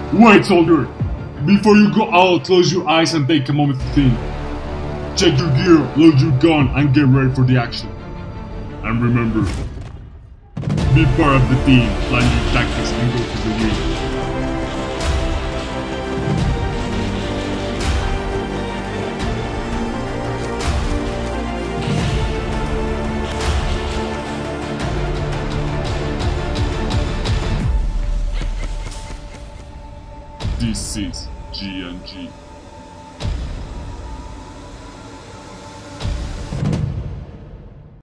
Wait, soldier! Before you go out, close your eyes and take a moment to think. Check your gear, load your gun, and get ready for the action. And remember, be part of the team, plan your tactics, and go for the win. This is G&G.